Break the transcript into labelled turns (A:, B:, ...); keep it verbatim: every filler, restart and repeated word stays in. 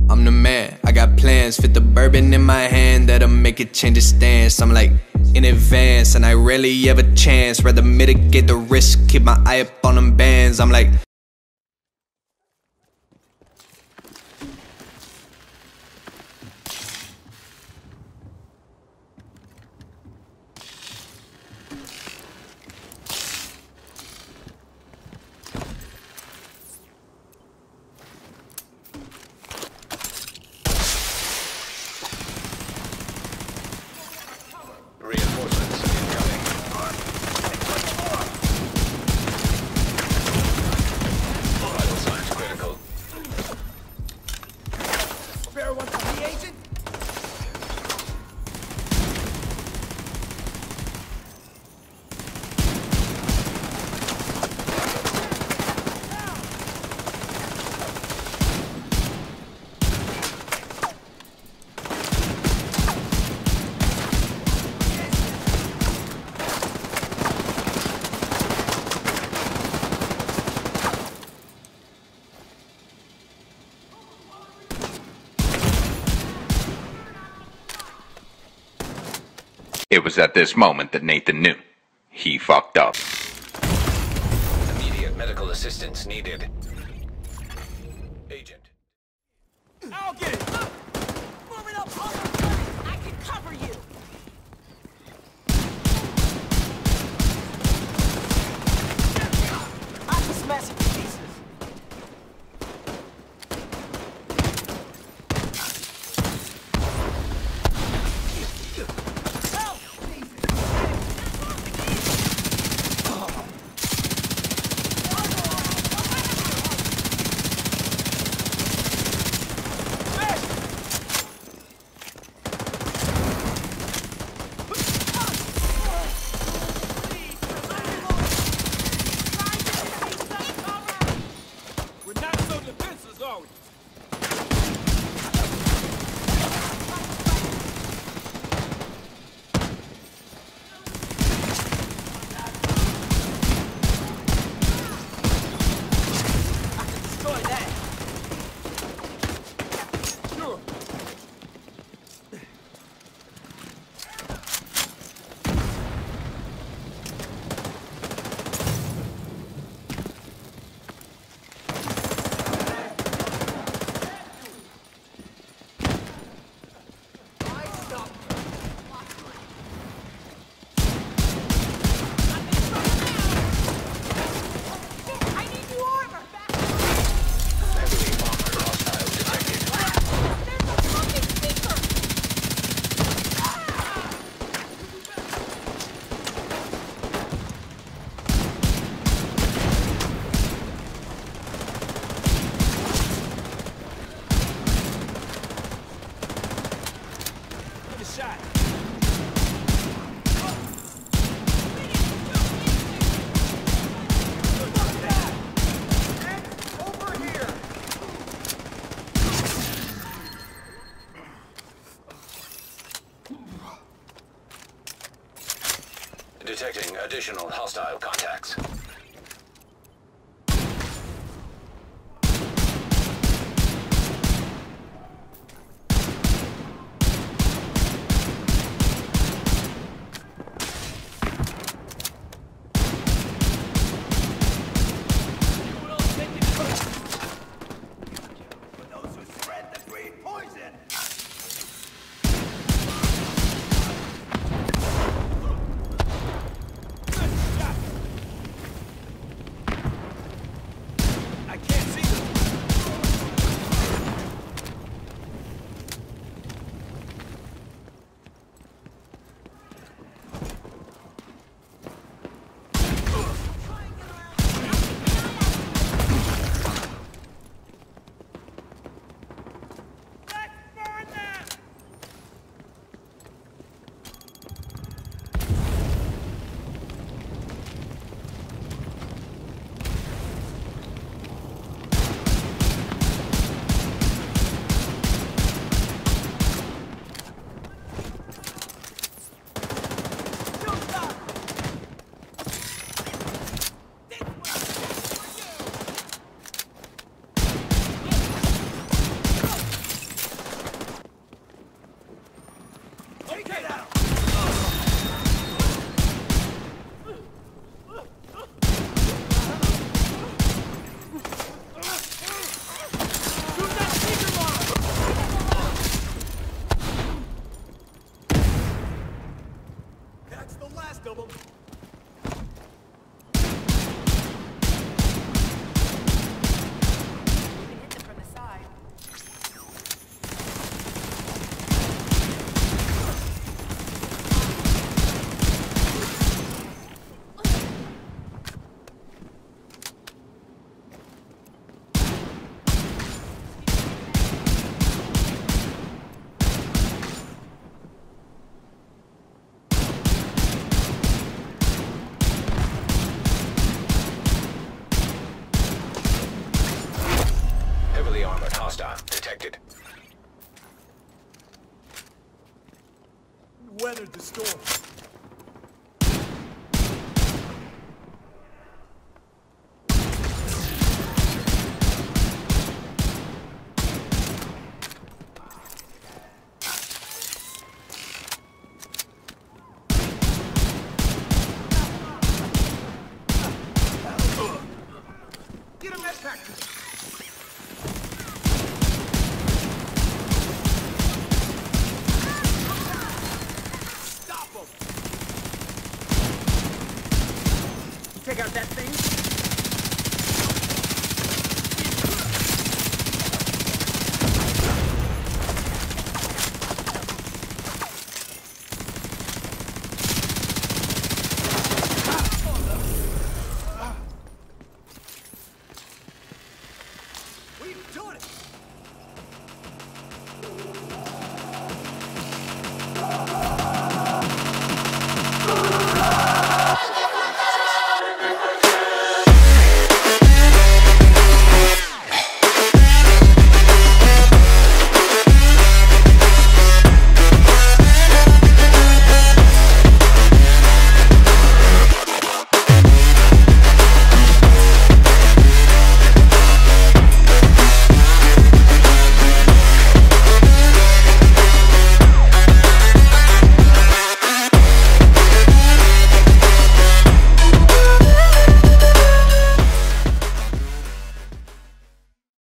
A: I'm the man, I got plans. Fit the bourbon in my hand, that'll make it change its stance. I'm like in advance, and I rarely have a chance. Rather mitigate the risk, keep my eye up on them bands. I'm like
B: It was at this moment that Nathan knew. He fucked up.
C: Immediate medical assistance needed. Agent.
D: I'll get it!
E: Move it up, Hunter! I can cover you! I'm just messing with pieces.
C: Detecting additional hostile contacts. hostile detected.
D: Weathered the storm. Get a med pack. Stop him.
F: Take out that thing.